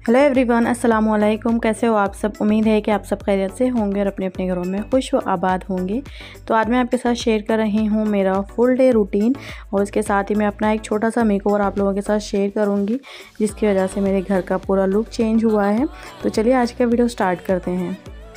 Hello everyone, अस्सलाम वालेकुम। कैसे हो आप सब? उम्मीद है कि आप सब खैरियत से होंगे और अपने अपने घरों में खुश व आबाद होंगे। तो आज मैं आपके साथ शेयर कर रही हूँ मेरा फुल डे रूटीन और उसके साथ ही मैं अपना एक छोटा सा मेकओवर आप लोगों के साथ शेयर करूँगी, जिसकी वजह से मेरे घर का पूरा लुक चेंज हुआ है। तो चलिए आज का वीडियो स्टार्ट करते हैं।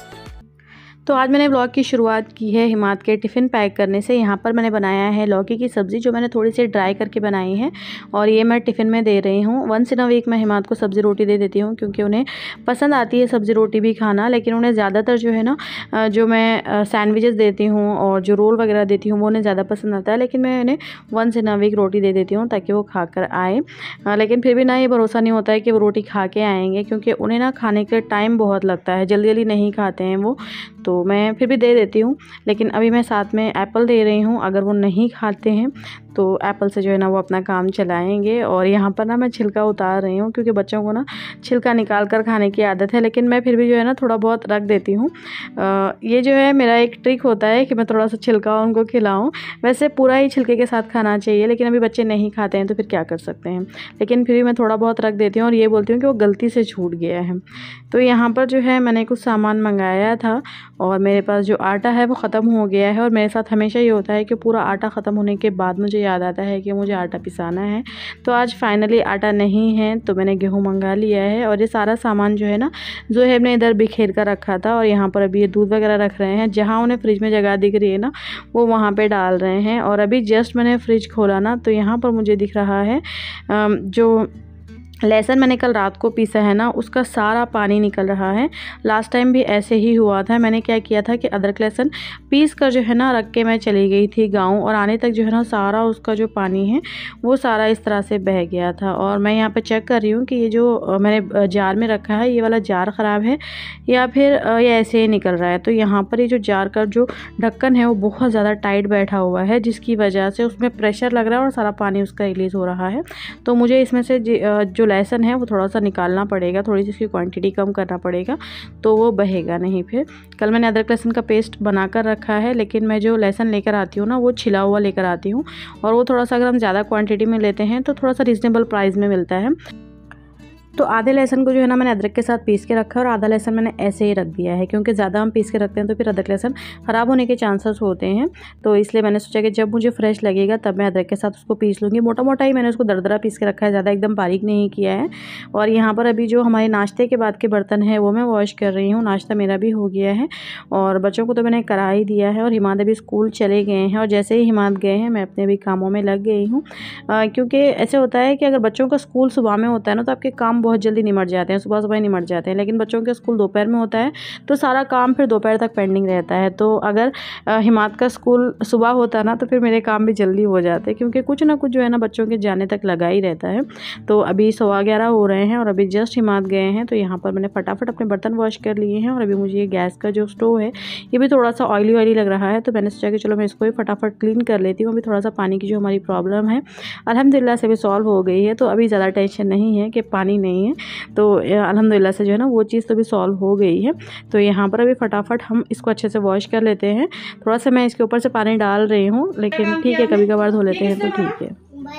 तो आज मैंने ब्लॉग की शुरुआत की है हिमाद के टिफ़िन पैक करने से। यहाँ पर मैंने बनाया है लौकी की सब्ज़ी, जो मैंने थोड़ी सी ड्राई करके बनाई है और ये मैं टिफ़िन में दे रही हूँ। वंस इन अ वीक मैं हिमाद को सब्ज़ी रोटी दे देती हूँ, क्योंकि उन्हें पसंद आती है सब्ज़ी रोटी भी खाना। लेकिन उन्हें ज़्यादातर जो है ना, जो मैं सैंडविचेस देती हूँ और जो रोल वगैरह देती हूँ वो उन्हें ज़्यादा पसंद आता है। लेकिन मैं उन्हें वंस इन अ वीक रोटी दे देती हूँ ताकि वो खा कर आए। लेकिन फिर भी ना ये भरोसा नहीं होता है कि वो रोटी खा के आएँगे, क्योंकि उन्हें ना खाने के टाइम बहुत लगता है, जल्दी जल्दी नहीं खाते हैं वो। तो मैं फिर भी दे देती हूँ। लेकिन अभी मैं साथ में एप्पल दे रही हूँ। अगर वो नहीं खाते हैं तो एप्पल से जो है ना वो अपना काम चलाएंगे। और यहाँ पर ना मैं छिलका उतार रही हूँ, क्योंकि बच्चों को ना छिलका निकाल कर खाने की आदत है। लेकिन मैं फिर भी जो है ना थोड़ा बहुत रख देती हूँ। ये जो है मेरा एक ट्रिक होता है कि मैं थोड़ा सा छिलका उनको खिलाऊँ। वैसे पूरा ही छिलके के साथ खाना चाहिए, लेकिन अभी बच्चे नहीं खाते हैं तो फिर क्या कर सकते हैं। लेकिन फिर भी मैं थोड़ा बहुत रख देती हूँ और ये बोलती हूँ कि वो गलती से छूट गया है। तो यहाँ पर जो है मैंने कुछ सामान मंगाया था और मेरे पास जो आटा है वो ख़त्म हो गया है। और मेरे साथ हमेशा ये होता है कि पूरा आटा ख़त्म होने के बाद मुझे याद आता है कि मुझे आटा पिसाना है। तो आज फाइनली आटा नहीं है तो मैंने गेहूँ मंगा लिया है। और ये सारा सामान जो है ना, ज़ोहैब ने इधर बिखेर कर रखा था और यहाँ पर अभी ये दूध वगैरह रख रहे हैं। जहाँ उन्हें फ्रिज में जगह दिख रही है ना, वो वहाँ पे डाल रहे हैं। और अभी जस्ट मैंने फ्रिज खोला ना, तो यहाँ पर मुझे दिख रहा है जो लहसुन मैंने कल रात को पीसा है ना, उसका सारा पानी निकल रहा है। लास्ट टाइम भी ऐसे ही हुआ था। मैंने क्या किया था कि अदरक लहसुन पीस कर जो है ना रख के मैं चली गई थी गाँव, और आने तक जो है ना सारा उसका जो पानी है वो सारा इस तरह से बह गया था। और मैं यहाँ पे चेक कर रही हूँ कि ये जो मैंने जार में रखा है, ये वाला जार ख़राब है या फिर ये ऐसे ही निकल रहा है। तो यहाँ पर ये जो जार का जो ढक्कन है वो बहुत ज़्यादा टाइट बैठा हुआ है, जिसकी वजह से उसमें प्रेशर लग रहा है और सारा पानी उसका रिलीज़ हो रहा है। तो मुझे इसमें से जो लहसुन है वो थोड़ा सा निकालना पड़ेगा, थोड़ी सी इसकी क्वांटिटी कम करना पड़ेगा, तो वो बहेगा नहीं। फिर कल मैंने अदरक लहसुन का पेस्ट बना कर रखा है, लेकिन मैं जो लहसुन लेकर आती हूँ ना वो छिला हुआ लेकर आती हूँ। और वो थोड़ा सा अगर हम ज़्यादा क्वांटिटी में लेते हैं तो थोड़ा सा रीज़नेबल प्राइस में मिलता है। तो आधे लहसुन को जो है ना मैंने अदरक के साथ पीस के रखा है और आधा लहसुन मैंने ऐसे ही रख दिया है, क्योंकि ज़्यादा हम पीस के रखते हैं तो फिर अदरक लहसुन ख़राब होने के चांसेस होते हैं। तो इसलिए मैंने सोचा कि जब मुझे फ्रेश लगेगा तब मैं अदरक के साथ उसको पीस लूँगी। मोटा मोटा ही मैंने उसको दरदरा पीस के रखा है, ज़्यादा एकदम बारीक नहीं किया है। और यहाँ पर अभी जो हमारे नाश्ते के बाद के बर्तन हैं वो मैं वॉश कर रही हूँ। नाश्ता मेरा भी हो गया है और बच्चों को तो मैंने करा ही दिया है। और हिमाद अभी स्कूल चले गए हैं और जैसे ही हिमाद गए हैं मैं अपने भी कामों में लग गई हूँ, क्योंकि ऐसे होता है कि अगर बच्चों का स्कूल सुबह में होता है ना तो आपके काम बहुत जल्दी निमट जाते हैं, सुबह सुबह ही निमट जाते हैं। लेकिन बच्चों के स्कूल दोपहर में होता है तो सारा काम फिर दोपहर तक पेंडिंग रहता है। तो अगर हिमाद का स्कूल सुबह होता ना तो फिर मेरे काम भी जल्दी हो जाते, क्योंकि कुछ ना कुछ जो है ना बच्चों के जाने तक लगा ही रहता है। तो अभी 11:15 हो रहे हैं और अभी जस्ट हिमाद गए हैं। तो यहाँ पर मैंने फटाफट अपने बर्तन वॉश कर लिए हैं। और अभी मुझे ये गैस का जो स्टोव है ये भी थोड़ा सा ऑयली ऑयली लग रहा है, तो मैंने सोचा कि चलो मैं इसको भी फटाफट क्लीन कर लेती हूँ। अभी थोड़ा सा पानी की जो हमारी प्रॉब्लम है अल्हम्दुलिल्लाह से भी सॉल्व हो गई है, तो अभी ज़्यादा टेंशन नहीं है कि पानी नहीं है। तो अल्हम्दुलिल्लाह से जो है ना वो चीज़ तो भी सॉल्व हो गई है। तो यहाँ पर अभी फटाफट हम इसको अच्छे से वॉश कर लेते हैं। थोड़ा सा मैं इसके ऊपर से पानी डाल रही हूँ, लेकिन ठीक है, कभी कभार धो लेते हैं तो ठीक है।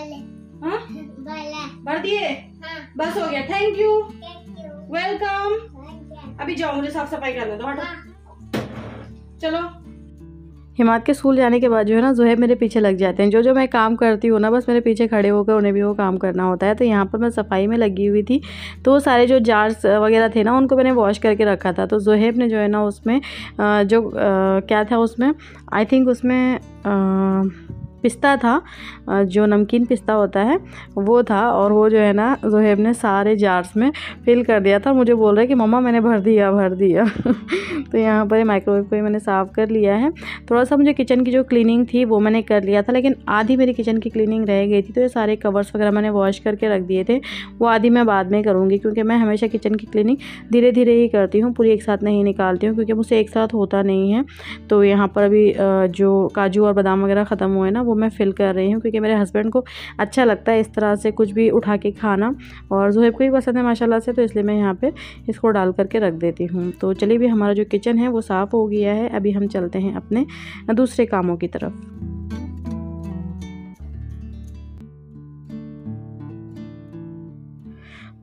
भर दिए? बस हो गया। Thank you, welcome. अभी जाओ, मुझे साफ सफाई करने दो, हटो। चलो। हिमाद के स्कूल जाने के बाद जो है ना ज़ोहैब मेरे पीछे लग जाते हैं। जो जो मैं काम करती हूँ ना बस मेरे पीछे खड़े होकर उन्हें भी वो काम करना होता है। तो यहाँ पर मैं सफाई में लगी हुई थी, तो सारे जो जार्स वगैरह थे ना उनको मैंने वॉश करके रखा था। तो ज़ोहैब ने जो है ना उसमें क्या था उसमें, आई थिंक उसमें पिस्ता था, जो नमकीन पिस्ता होता है वो था। और वो जो है ना ज़ोहैब ने सारे जार्स में फिल कर दिया था। मुझे बोल रहा है कि मम्मा मैंने भर दिया तो यहाँ पर माइक्रोवेव को ही मैंने साफ़ कर लिया है। थोड़ा सा मुझे किचन की जो क्लीनिंग थी वो मैंने कर लिया था, लेकिन आधी मेरी किचन की क्लीनिंग रह गई थी। तो ये सारे कवर्स वगैरह मैंने वॉश करके रख दिए थे, वो आधी मैं बाद में करूँगी, क्योंकि मैं हमेशा किचन की क्लीनिंग धीरे धीरे ही करती हूँ, पूरी एक साथ नहीं निकालती हूँ, क्योंकि मुझसे एक साथ होता नहीं है। तो यहाँ पर अभी जो काजू और बादाम वगैरह ख़त्म हुए ना वो मैं फिल कर रही हूँ, क्योंकि मेरे हस्बैंड को अच्छा लगता है इस तरह से कुछ भी उठा के खाना, और ज़ोहैब को भी पसंद है माशाल्लाह से। तो इसलिए मैं यहाँ पे इसको डाल करके रख देती हूँ। तो चलिए भी हमारा जो किचन है वो साफ़ हो गया है। अभी हम चलते हैं अपने दूसरे कामों की तरफ।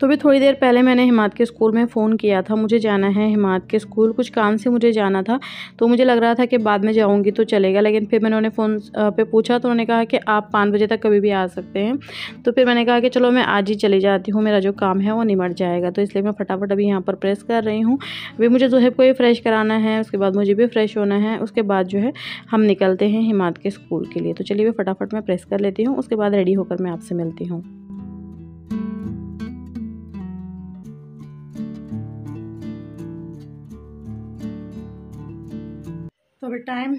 तो भी थोड़ी देर पहले मैंने हिमाद के स्कूल में फ़ोन किया था, मुझे जाना है हिमाद के स्कूल, कुछ काम से मुझे जाना था। तो मुझे लग रहा था कि बाद में जाऊंगी तो चलेगा, लेकिन फिर मैंने उन्हें फ़ोन पे पूछा तो उन्होंने कहा कि आप 5 बजे तक कभी भी आ सकते हैं। तो फिर मैंने कहा कि चलो मैं आज ही चली जाती हूँ, मेरा जो काम है वो निमट जाएगा। तो इसलिए मैं फटाफट अभी यहाँ पर प्रेस कर रही हूँ। अभी मुझे ज़ुहैब को ही फ्रेश कराना है, उसके बाद मुझे भी फ्रेश होना है, उसके बाद जो है हम निकलते हैं हिमाद के स्कूल के लिए। तो चलिए फटाफट मैं प्रेस कर लेती हूँ, उसके बाद रेडी होकर मैं आपसे मिलती हूँ। तो अभी टाइम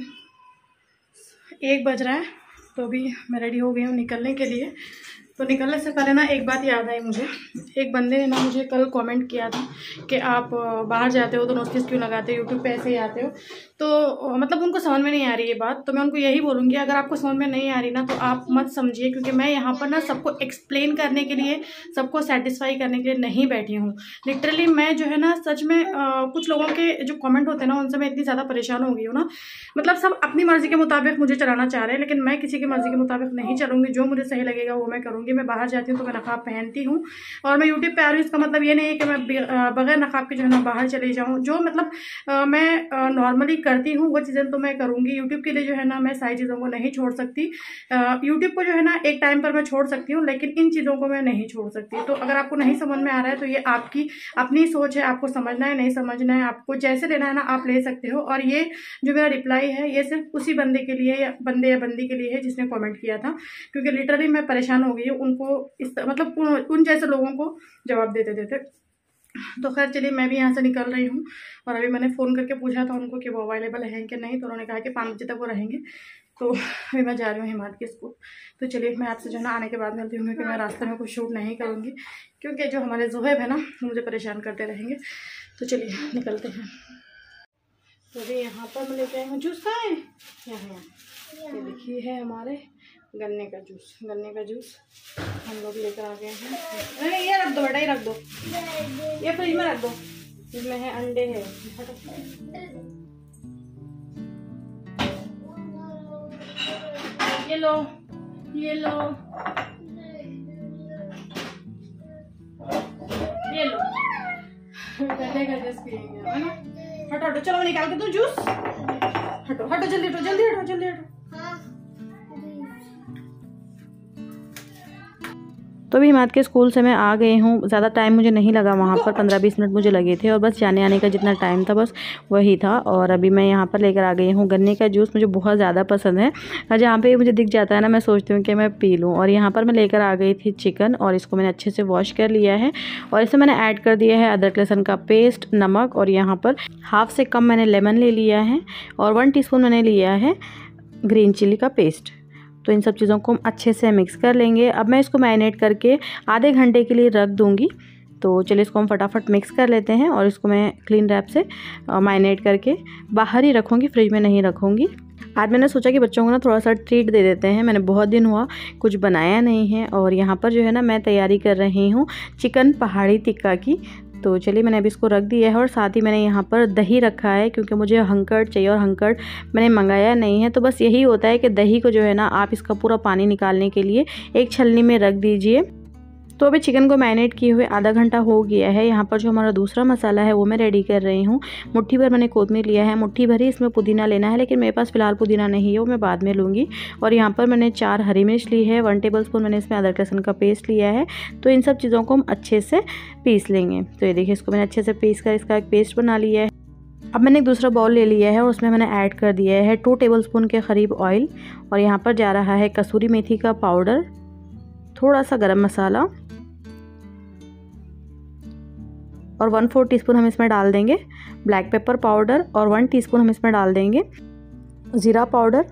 1 बज रहा है, तो अभी मैं रेडी हो गई हूँ निकलने के लिए। तो निकलने से पहले ना एक बात याद आई मुझे। एक बंदे ने ना मुझे कल कमेंट किया था कि आप बाहर जाते हो तो नोटिस क्यों लगाते हो, यूट्यूब पे ऐसे ही आते हो। तो मतलब उनको समझ में नहीं आ रही ये बात। तो मैं उनको यही बोलूँगी, अगर आपको समझ में नहीं आ रही ना तो आप मत समझिए, क्योंकि मैं यहाँ पर ना सबको एक्सप्लेन करने के लिए, सबको सेटिस्फाई करने के लिए नहीं बैठी हूँ। लिटरली मैं जो है ना सच में कुछ लोगों के जो कमेंट होते हैं ना उनसे मैं इतनी ज़्यादा परेशान हो गई हूँ ना। मतलब सब अपनी मर्जी के मुताबिक मुझे चलाना चाह रहे हैं, लेकिन मैं किसी की मर्जी के मुताबिक नहीं चलूँगी। जो मुझे सही लगेगा वो मैं करूँगी। मैं बाहर जाती हूँ तो मैं नकाब पहनती हूँ, और मैं यूट्यूब पे आ रही हूँ इसका मतलब ये नहीं है कि मैं बगैर नकाब के जो है ना बाहर चली जाऊँ। जो मतलब मैं नॉर्मली करती हूँ वो चीज़ें तो मैं करूँगी। यूट्यूब के लिए जो है ना मैं सारी चीज़ों को नहीं छोड़ सकती। यूट्यूब को जो है ना एक टाइम पर मैं छोड़ सकती हूँ, लेकिन इन चीज़ों को मैं नहीं छोड़ सकती। तो अगर आपको नहीं समझ में आ रहा है तो ये आपकी अपनी सोच है, आपको समझना है नहीं समझना है, आपको जैसे लेना है ना आप ले सकते हो। और ये जो मेरा रिप्लाई है ये सिर्फ उसी बंदे के लिए या बंदी के लिए है जिसने कमेंट किया था, क्योंकि लिटरली मैं परेशान हो गई हूँ उनको इस मतलब उन जैसे लोगों को जवाब देते देते। तो खैर चलिए मैं भी यहाँ से निकल रही हूँ। और अभी मैंने फ़ोन करके पूछा था उनको कि वो अवेलेबल हैं कि नहीं, तो उन्होंने कहा कि 5 बजे तक वो रहेंगे। तो अभी मैं जा रही हूँ हिमाद के स्कूल। तो चलिए मैं आपसे जो है ना आने के बाद मिलती हूँ, क्योंकि मैं रास्ते में कुछ शूट नहीं करूँगी, क्योंकि जो हमारे ज़ुहैब है ना मुझे परेशान करते रहेंगे। तो चलिए निकलते हैं। तो अभी यहाँ पर मैं लेके आई हूँ जूस। कहाँ है? यहाँ ये देखिए है हमारे गन्ने का जूस हम लोग लेकर आ गए हैं। नहीं ये रख दो बेटा, ये रख दो, ये फ्रिज में रख दो, इसमें है अंडे है। ये लो ये लो ये लो, गन्ने का जूस पिएंगे है ना। हटो हटो, चलो निकाल के दो जूस। हटो हटो जल्दी हटो जल्दी हटो जल्दी हटो। तो अभी हिमाद के स्कूल से मैं आ गई हूँ। ज़्यादा टाइम मुझे नहीं लगा वहाँ पर, 15-20 मिनट मुझे लगे थे, और बस जाने आने का जितना टाइम था बस वही था। और अभी मैं यहाँ पर लेकर आ गई हूँ गन्ने का जूस। मुझे बहुत ज़्यादा पसंद है, और जहाँ पे मुझे दिख जाता है ना मैं सोचती हूँ कि मैं पी लूँ। और यहाँ पर मैं लेकर आ गई थी चिकन, और इसको मैंने अच्छे से वॉश कर लिया है, और इसमें मैंने ऐड कर दिया है अदरक लहसुन का पेस्ट, नमक, और यहाँ पर हाफ से कम मैंने लेमन ले लिया है, और 1 टीस्पून मैंने लिया है ग्रीन चिली का पेस्ट। तो इन सब चीज़ों को हम अच्छे से मिक्स कर लेंगे। अब मैं इसको मैरिनेट करके आधे घंटे के लिए रख दूँगी। तो चलिए इसको हम फटाफट मिक्स कर लेते हैं, और इसको मैं क्लीन रैप से मैरिनेट करके बाहर ही रखूँगी, फ्रिज में नहीं रखूँगी। आज मैंने सोचा कि बच्चों को ना थोड़ा सा ट्रीट दे देते हैं। मैंने बहुत दिन हुआ कुछ बनाया नहीं है, और यहाँ पर जो है ना मैं तैयारी कर रही हूँ चिकन पहाड़ी टिक्का की। तो चलिए मैंने अभी इसको रख दिया है, और साथ ही मैंने यहाँ पर दही रखा है, क्योंकि मुझे हंकड़ चाहिए, और हंकड़ मैंने मंगाया नहीं है। तो बस यही होता है कि दही को जो है ना आप इसका पूरा पानी निकालने के लिए एक छलनी में रख दीजिए। तो अभी चिकन को मैरिनेट किए हुए आधा घंटा हो गया है। यहाँ पर जो हमारा दूसरा मसाला है वो मैं रेडी कर रही हूँ। मुट्ठी भर मैंने कोतमीर लिया है, मुट्ठी भर ही इसमें पुदीना लेना है, लेकिन मेरे पास फ़िलहाल पुदीना नहीं है, वो मैं बाद में लूँगी। और यहाँ पर मैंने 4 हरी मिर्च ली है, 1 टेबलस्पून मैंने इसमें अदरक लहसुन का पेस्ट लिया है। तो इन सब चीज़ों को हम अच्छे से पीस लेंगे। तो ये देखिए इसको मैंने अच्छे से पीस कर इसका एक पेस्ट बना लिया है। अब मैंने एक दूसरा बाउल ले लिया है, और उसमें मैंने ऐड कर दिया है 2 टेबलस्पून के करीब ऑयल, और यहाँ पर जा रहा है कसूरी मेथी का पाउडर, थोड़ा सा गरम मसाला, और 1/4 टीस्पून हम इसमें डाल देंगे ब्लैक पेपर पाउडर, और 1 टीस्पून हम इसमें डाल देंगे ज़ीरा पाउडर।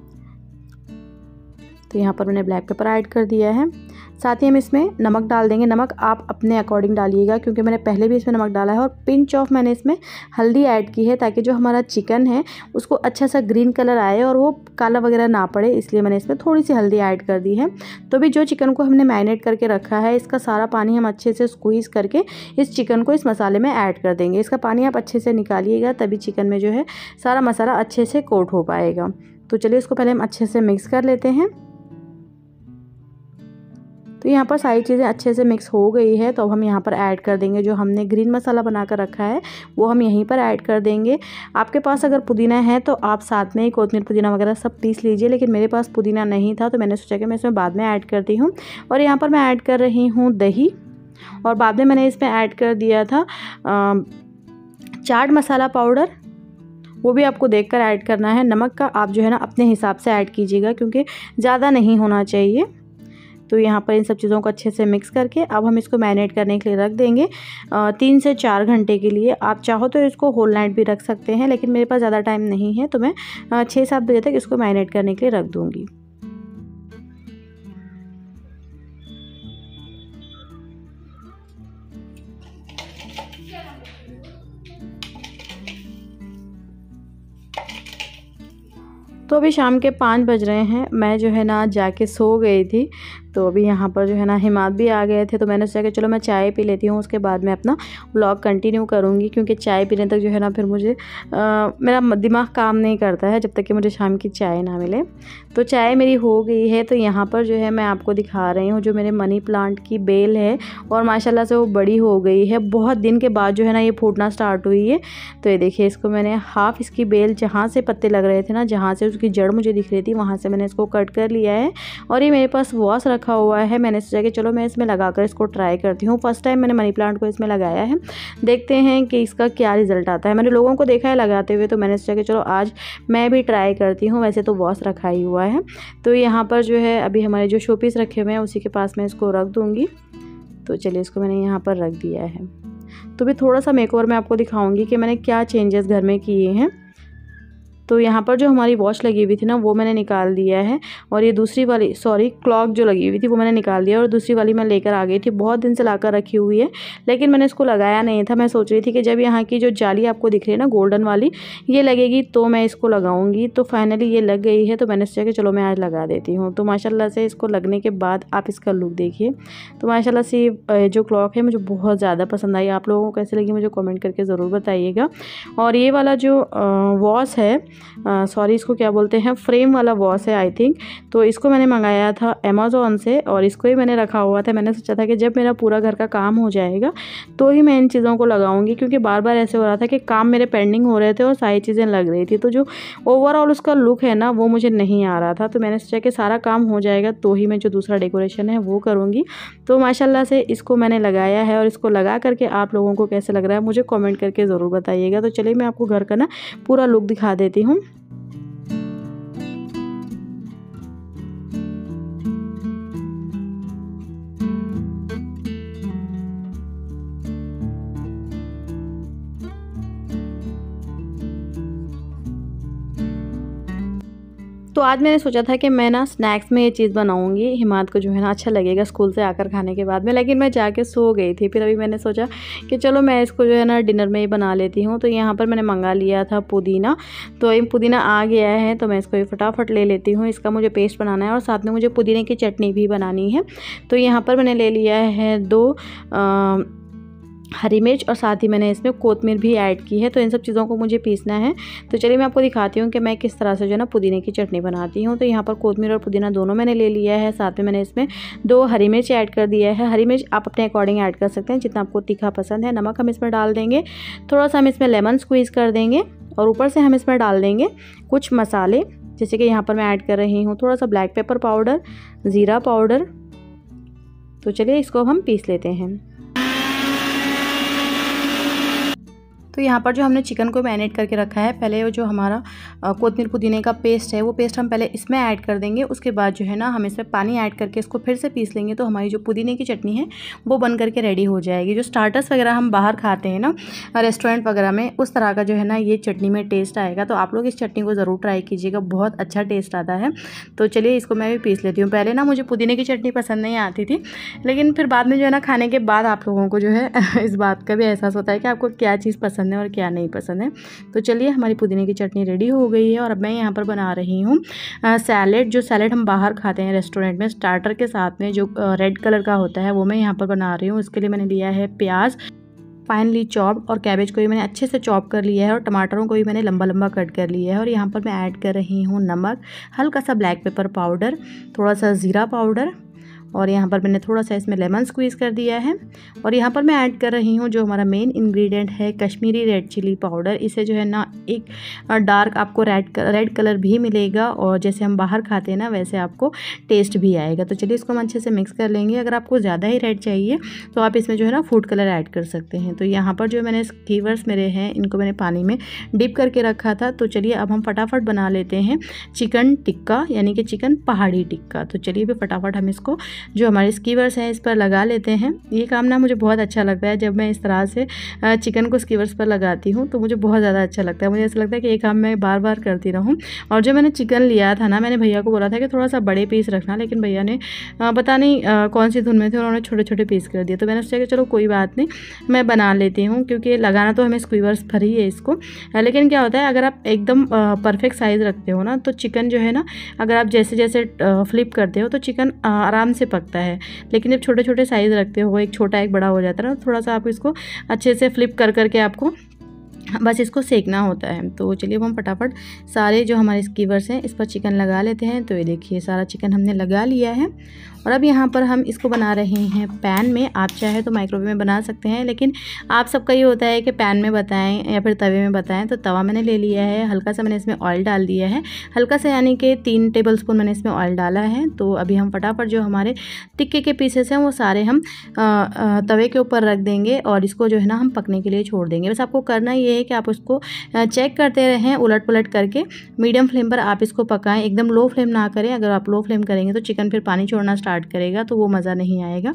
तो यहाँ पर मैंने ब्लैक पेपर ऐड कर दिया है। साथ ही हम इसमें नमक डाल देंगे। नमक आप अपने अकॉर्डिंग डालिएगा, क्योंकि मैंने पहले भी इसमें नमक डाला है। और पिंच ऑफ मैंने इसमें हल्दी ऐड की है, ताकि जो हमारा चिकन है उसको अच्छा सा ग्रीन कलर आए और वो काला वगैरह ना पड़े, इसलिए मैंने इसमें थोड़ी सी हल्दी ऐड कर दी है। तो भी जो चिकन को हमने मैरिनेट करके रखा है, इसका सारा पानी हम अच्छे से स्क्वीज़ करके इस चिकन को इस मसाले में ऐड कर देंगे। इसका पानी आप अच्छे से निकालिएगा, तभी चिकन में जो है सारा मसाला अच्छे से कोट हो पाएगा। तो चलिए इसको पहले हम अच्छे से मिक्स कर लेते हैं। तो यहाँ पर सारी चीज़ें अच्छे से मिक्स हो गई है। तो अब हम यहाँ पर ऐड कर देंगे जो हमने ग्रीन मसाला बना कर रखा है, वो हम यहीं पर ऐड कर देंगे। आपके पास अगर पुदीना है तो आप साथ में ही कोतमीर पुदीना वगैरह सब पीस लीजिए, लेकिन मेरे पास पुदीना नहीं था तो मैंने सोचा कि मैं इसमें बाद में ऐड करती हूँ। और यहाँ पर मैं ऐड कर रही हूँ दही, और बाद में मैंने इसमें ऐड कर दिया था चाट मसाला पाउडर, वो भी आपको देखकर ऐड करना है। नमक का आप जो है ना अपने हिसाब से ऐड कीजिएगा, क्योंकि ज़्यादा नहीं होना चाहिए। तो यहाँ पर इन सब चीज़ों को अच्छे से मिक्स करके अब हम इसको मैरिनेट करने के लिए रख देंगे 3 से 4 घंटे के लिए। आप चाहो तो इसको होल नाइट भी रख सकते हैं, लेकिन मेरे पास ज़्यादा टाइम नहीं है तो मैं 6-7 बजे तक इसको मैरिनेट करने के लिए रख दूँगी। तो अभी शाम के 5 बज रहे हैं। मैं जो है ना जाके सो गई थी, तो अभी यहाँ पर जो है ना हिमाद भी आ गए थे, तो मैंने सोचा कि चलो मैं चाय पी लेती हूँ, उसके बाद मैं अपना व्लॉग कंटिन्यू करूँगी, क्योंकि चाय पीने तक जो है ना फिर मुझे मेरा दिमाग काम नहीं करता है जब तक कि मुझे शाम की चाय ना मिले। तो चाय मेरी हो गई है। तो यहाँ पर जो है मैं आपको दिखा रही हूँ जो मेरे मनी प्लांट की बेल है, और माशाल्लाह से वो बड़ी हो गई है। बहुत दिन के बाद जो है ना ये फूटना स्टार्ट हुई है। तो ये देखिए, इसको मैंने हाफ इसकी बेल जहाँ से पत्ते लग रहे थे ना, जहाँ से उसकी जड़ मुझे दिख रही थी, वहाँ से मैंने इसको कट कर लिया है। और ये मेरे पास वॉश रखा हुआ है। मैंने सोचा कि चलो मैं इसमें लगाकर इसको ट्राई करती हूँ। फर्स्ट टाइम मैंने मनी प्लांट को इसमें लगाया है, देखते हैं कि इसका क्या रिज़ल्ट आता है। मैंने लोगों को देखा है लगाते हुए, तो मैंने सोचा कि चलो आज मैं भी ट्राई करती हूँ। वैसे तो वॉश रखा ही हुआ है। तो यहाँ पर जो है अभी हमारे जो शोपीस रखे हुए हैं उसी के पास मैं इसको रख दूँगी। तो चलिए, इसको मैंने यहाँ पर रख दिया है। तो भी थोड़ा सा मेकओवर मैं आपको दिखाऊंगी कि मैंने क्या चेंजेस घर में किए हैं। तो यहाँ पर जो हमारी वॉच लगी हुई थी ना, वो मैंने निकाल दिया है, और ये दूसरी वाली क्लॉक जो लगी हुई थी वो मैंने निकाल दिया, और दूसरी वाली मैं लेकर आ गई थी। बहुत दिन से लाकर रखी हुई है, लेकिन मैंने इसको लगाया नहीं था। मैं सोच रही थी कि जब यहाँ की जो जाली आपको दिख रही है ना गोल्डन वाली, ये लगेगी तो मैं इसको लगाऊंगी। तो फाइनली ये लग गई है, तो मैंने सोचा कि चलो मैं आज लगा देती हूँ। तो माशाल्लाह से इसको लगने के बाद आप इसका लुक देखिए। तो माशाल्लाह से जो क्लॉक है मुझे बहुत ज़्यादा पसंद आई। आप लोगों को कैसे लगी मुझे कमेंट करके ज़रूर बताइएगा। और ये वाला जो वॉच है, इसको क्या बोलते हैं, फ्रेम वाला वॉच है आई थिंक। तो इसको मैंने मंगाया था अमेज़ॉन से, और इसको ही मैंने रखा हुआ था। मैंने सोचा था कि जब मेरा पूरा घर का काम हो जाएगा तो ही मैं इन चीज़ों को लगाऊंगी, क्योंकि बार बार ऐसे हो रहा था कि काम मेरे पेंडिंग हो रहे थे और सारी चीज़ें लग रही थी। तो जो ओवरऑल उसका लुक है ना, वो मुझे नहीं आ रहा था। तो मैंने सोचा कि सारा काम हो जाएगा तो ही मैं जो दूसरा डेकोरेशन है वो करूँगी। तो माशाल्लाह से इसको मैंने लगाया है, और इसको लगा करके आप लोगों को कैसे लग रहा है मुझे कमेंट करके ज़रूर बताइएगा। तो चलिए मैं आपको घर का ना पूरा लुक दिखा देती हूँ। तो आज मैंने सोचा था कि मैं ना स्नैक्स में ये चीज़ बनाऊंगी, हिमाद को जो है ना अच्छा लगेगा स्कूल से आकर खाने के बाद में, लेकिन मैं जाके सो गई थी। फिर अभी मैंने सोचा कि चलो मैं इसको जो है ना डिनर में ही बना लेती हूँ। तो यहाँ पर मैंने मंगा लिया था पुदीना, तो ये पुदीना आ गया है, तो मैं इसको फटाफट ले लेती हूँ। इसका मुझे पेस्ट बनाना है, और साथ में मुझे पुदीने की चटनी भी बनानी है। तो यहाँ पर मैंने ले लिया है 2 हरी मिर्च, और साथ ही मैंने इसमें कोतमीर भी ऐड की है। तो इन सब चीज़ों को मुझे पीसना है। तो चलिए मैं आपको दिखाती हूँ कि मैं किस तरह से जो है ना पुदीने की चटनी बनाती हूँ। तो यहाँ पर कोतमीर और पुदीना दोनों मैंने ले लिया है। साथ में मैंने इसमें 2 हरी मिर्च ऐड कर दिया है। हरी मिर्च आप अपने अकॉर्डिंग ऐड कर सकते हैं, जितना आपको तीखा पसंद है। नमक हम इसमें डाल देंगे, थोड़ा सा हम इसमें लेमन स्क्वीज़ कर देंगे, और ऊपर से हम इसमें डाल देंगे कुछ मसाले, जैसे कि यहाँ पर मैं ऐड कर रही हूँ थोड़ा सा ब्लैक पेपर पाउडर, ज़ीरा पाउडर। तो चलिए इसको हम पीस लेते हैं। तो यहाँ पर जो हमने चिकन को मैरिनेट करके रखा है, पहले वो जो हमारा कोतमीर पुदीने का पेस्ट है, वो पेस्ट हम पहले इसमें ऐड कर देंगे। उसके बाद जो है ना हम इसमें पानी ऐड करके इसको फिर से पीस लेंगे। तो हमारी जो पुदीने की चटनी है वो बन करके रेडी हो जाएगी। जो स्टार्टर्स वगैरह हम बाहर खाते हैं ना रेस्टोरेंट वगैरह में, उस तरह का जो है ना ये चटनी में टेस्ट आएगा। तो आप लोग इस चटनी को ज़रूर ट्राई कीजिएगा, बहुत अच्छा टेस्ट आता है। तो चलिए इसको मैं भी पीस लेती हूँ। पहले ना मुझे पुदीने की चटनी पसंद नहीं आती थी, लेकिन फिर बाद में जो है ना खाने के बाद आप लोगों को जो है इस बात का भी एहसास होता है कि आपको क्या चीज़ पसंद है और क्या नहीं पसंद है। तो चलिए हमारी पुदीने की चटनी रेडी हो गई है, और अब मैं यहाँ पर बना रही हूँ सैलेड। जो सैलेड हम बाहर खाते हैं रेस्टोरेंट में स्टार्टर के साथ में, जो रेड कलर का होता है, वो मैं यहाँ पर बना रही हूँ। इसके लिए मैंने लिया है प्याज फाइनली चॉप, और कैबेज को भी मैंने अच्छे से चॉप कर लिया है, और टमाटरों को भी मैंने लंबा लंबा कट कर लिया है। और यहाँ पर मैं ऐड कर रही हूँ नमक, हल्का सा ब्लैक पेपर पाउडर, थोड़ा सा ज़ीरा पाउडर, और यहाँ पर मैंने थोड़ा सा इसमें लेमन स्क्वीज़ कर दिया है। और यहाँ पर मैं ऐड कर रही हूँ जो हमारा मेन इंग्रेडिएंट है कश्मीरी रेड चिली पाउडर। इसे जो है ना एक डार्क आपको रेड कलर भी मिलेगा और जैसे हम बाहर खाते हैं ना वैसे आपको टेस्ट भी आएगा। तो चलिए इसको हम अच्छे से मिक्स कर लेंगे। अगर आपको ज़्यादा ही रेड चाहिए तो आप इसमें जो है ना फूड कलर ऐड कर सकते हैं। तो यहाँ पर जो मैंने स्कीवर्स मेरे हैं इनको मैंने पानी में डिप करके रखा था। तो चलिए अब हम फटाफट बना लेते हैं चिकन टिक्का, यानी कि चिकन पहाड़ी टिक्का। तो चलिए भी फटाफट हम इसको जो हमारे स्कीवर्स हैं इस पर लगा लेते हैं। ये काम ना मुझे बहुत अच्छा लगता है। जब मैं इस तरह से चिकन को स्कीवर्स पर लगाती हूँ तो मुझे बहुत ज़्यादा अच्छा लगता है। मुझे ऐसा लगता है कि ये काम मैं बार बार करती रहूँ। और जो मैंने चिकन लिया था ना, मैंने भैया को बोला था कि थोड़ा सा बड़े पीस रखना, लेकिन भैया ने पता नहीं कौन सी धुन में थे, उन्होंने छोटे छोटे पीस कर दिए। तो मैंने सोचा कि चलो कोई बात नहीं, मैं बना लेती हूँ, क्योंकि लगाना तो हमें स्क्वीवर्स पर ही है इसको। लेकिन क्या होता है, अगर आप एकदम परफेक्ट साइज़ रखते हो ना तो चिकन जो है ना, अगर आप जैसे जैसे फ्लिप करते हो तो चिकन आराम से पकता है। लेकिन जब छोटे छोटे साइज़ रखते हो, एक छोटा एक बड़ा हो जाता है ना, थोड़ा सा आप इसको अच्छे से फ्लिप कर करके आपको बस इसको सेकना होता है। तो चलिए अब हम फटाफट सारे जो हमारे स्कीवर्स हैं इस पर चिकन लगा लेते हैं। तो ये देखिए सारा चिकन हमने लगा लिया है। और अब यहाँ पर हम इसको बना रहे हैं पैन में। आप चाहे तो माइक्रोवेव में बना सकते हैं, लेकिन आप सबका ये होता है कि पैन में बताएं या फिर तवे में बताएं। तो तवा मैंने ले लिया है, हल्का सा मैंने इसमें ऑयल डाल दिया है, हल्का सा यानी कि 3 टेबलस्पून मैंने इसमें ऑयल डाला है। तो अभी हम फटाफट जो हमारे टिक्के के पीसेस हैं वो सारे हम तवे के ऊपर रख देंगे और इसको जो है ना हम पकने के लिए छोड़ देंगे। बस आपको करना ये है कि आप उसको चेक करते रहें, उलट पुलट करके मीडियम फ्लेम पर आप इसको पकाएं। एकदम लो फ्लेम ना करें। अगर आप लो फ्लेम करेंगे तो चिकन फिर पानी छोड़ना स्टार्ट करेगा, तो वो मज़ा नहीं आएगा।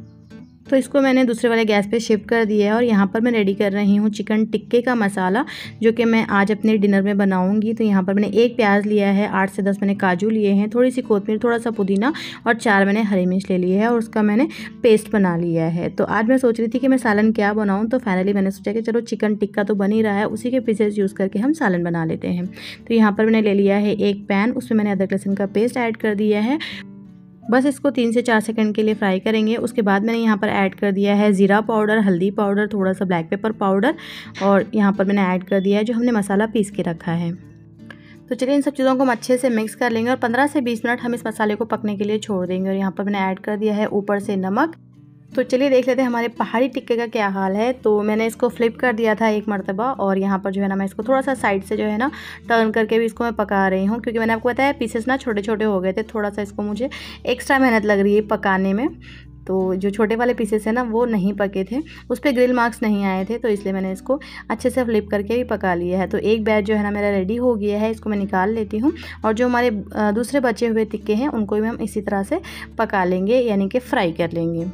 तो इसको मैंने दूसरे वाले गैस पे शिफ्ट कर दिया है और यहाँ पर मैं रेडी कर रही हूँ चिकन टिक्के का मसाला, जो कि मैं आज अपने डिनर में बनाऊँगी। तो यहाँ पर मैंने 1 प्याज लिया है, 8 से 10 मैंने काजू लिए हैं, थोड़ी सी कोतमीर, थोड़ा सा पुदीना और 4 मैंने हरी मिर्च ले लिए है और उसका मैंने पेस्ट बना लिया है। तो आज मैं सोच रही थी कि मैं सालन क्या बनाऊँ, तो फाइनली मैंने सोचा कि चलो चिकन टिक्का तो बन ही रहा है, उसी के पीसेस यूज़ करके हम सालन बना लेते हैं। तो यहाँ पर मैंने ले लिया है एक पैन, उसमें मैंने अदरक लहसुन का पेस्ट ऐड कर दिया है। बस इसको 3 से 4 सेकंड के लिए फ्राई करेंगे। उसके बाद मैंने यहाँ पर ऐड कर दिया है ज़ीरा पाउडर, हल्दी पाउडर, थोड़ा सा ब्लैक पेपर पाउडर और यहाँ पर मैंने ऐड कर दिया है जो हमने मसाला पीस के रखा है। तो चलिए इन सब चीज़ों को हम अच्छे से मिक्स कर लेंगे और 15 से 20 मिनट हम इस मसाले को पकने के लिए छोड़ देंगे। और यहाँ पर मैंने ऐड कर दिया है ऊपर से नमक। तो चलिए देख लेते हैं हमारे पहाड़ी टिक्के का क्या हाल है। तो मैंने इसको फ्लिप कर दिया था एक मरतबा और यहाँ पर जो है ना मैं इसको थोड़ा सा साइड से जो है ना टर्न करके भी इसको मैं पका रही हूँ, क्योंकि मैंने आपको बताया पीसेस ना छोटे छोटे हो गए थे। थोड़ा सा इसको मुझे एक्स्ट्रा मेहनत लग रही है पकाने में। तो जो छोटे वाले पीसेस हैं ना वो नहीं पके थे, उस पर ग्रिल मार्क्स नहीं आए थे, तो इसलिए मैंने इसको अच्छे से फ्लिप करके भी पका लिया है। तो एक बैच जो है ना मेरा रेडी हो गया है, इसको मैं निकाल लेती हूँ। और जो हमारे दूसरे बचे हुए टिक्के हैं उनको भी हम इसी तरह से पका लेंगे, यानी कि फ्राई कर लेंगे।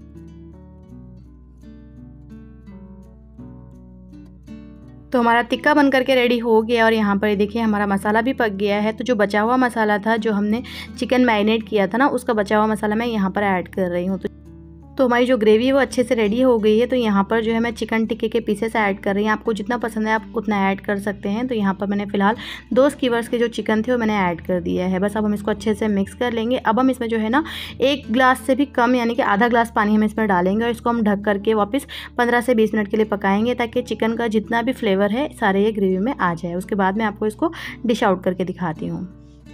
तो हमारा टिक्का बन करके रेडी हो गया और यहाँ पर देखिए हमारा मसाला भी पक गया है। तो जो बचा हुआ मसाला था, जो हमने चिकन मैरिनेट किया था ना, उसका बचा हुआ मसाला मैं यहाँ पर ऐड कर रही हूँ। तो हमारी जो ग्रेवी है वो अच्छे से रेडी हो गई है। तो यहाँ पर जो है मैं चिकन टिक्के के पीसेस ऐड कर रही हूँ। आपको जितना पसंद है आप उतना ऐड कर सकते हैं। तो यहाँ पर मैंने फ़िलहाल 2 स्कीवर्स के जो चिकन थे वो मैंने ऐड कर दिया है। बस अब हम इसको अच्छे से मिक्स कर लेंगे। अब हम इसमें जो है ना 1 गिलास से भी कम, यानी कि आधा ग्लास पानी हम इसमें डालेंगे और इसको हम ढक करके वापस 15 से 20 मिनट के लिए पकाएंगे, ताकि चिकन का जितना भी फ्लेवर है सारे ये ग्रेवी में आ जाए। उसके बाद मैं आपको इसको डिश आउट करके दिखाती हूँ।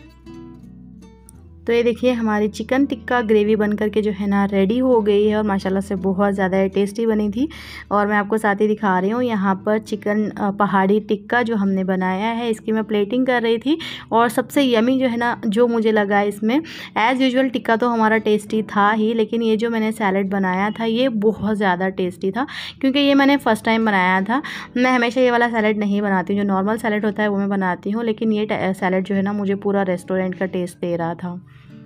तो ये देखिए हमारी चिकन टिक्का ग्रेवी बन करके जो है ना रेडी हो गई है और माशाल्लाह से बहुत ज़्यादा टेस्टी बनी थी। और मैं आपको साथ ही दिखा रही हूँ यहाँ पर चिकन पहाड़ी टिक्का जो हमने बनाया है, इसकी मैं प्लेटिंग कर रही थी। और सबसे यमी जो है ना जो मुझे लगा इसमें, एज़ यूजुअल टिक्का तो हमारा टेस्टी था ही, लेकिन ये जो मैंने सैलड बनाया था ये बहुत ज़्यादा टेस्टी था, क्योंकि ये मैंने फ़र्स्ट टाइम बनाया था। मैं हमेशा ये वाला सैलड नहीं बनाती हूँ, जो नॉर्मल सैलड होता है वो मैं बनाती हूँ, लेकिन ये सैलड जो है ना मुझे पूरा रेस्टोरेंट का टेस्ट दे रहा था।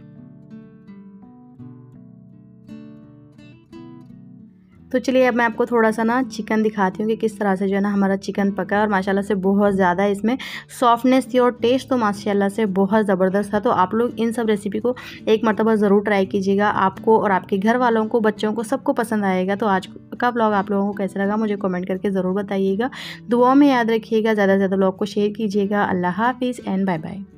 तो चलिए अब मैं आपको थोड़ा सा ना चिकन दिखाती हूँ कि किस तरह से जो है ना हमारा चिकन पका है। और माशाल्लाह से बहुत ज़्यादा इसमें सॉफ्टनेस थी और टेस्ट तो माशाल्लाह से बहुत ज़बरदस्त था। तो आप लोग इन सब रेसिपी को एक मरतबा ज़रूर ट्राई कीजिएगा। आपको और आपके घर वालों को, बच्चों को, सबको पसंद आएगा। तो आज का ब्लॉग आप लोगों को कैसा लगा मुझे कमेंट करके ज़रूर बताइएगा। दुआ में याद रखिएगा, ज़्यादा से ज़्यादा ब्लॉग को शेयर कीजिएगा। अल्लाह हाफिज़ एंड बाय बाय।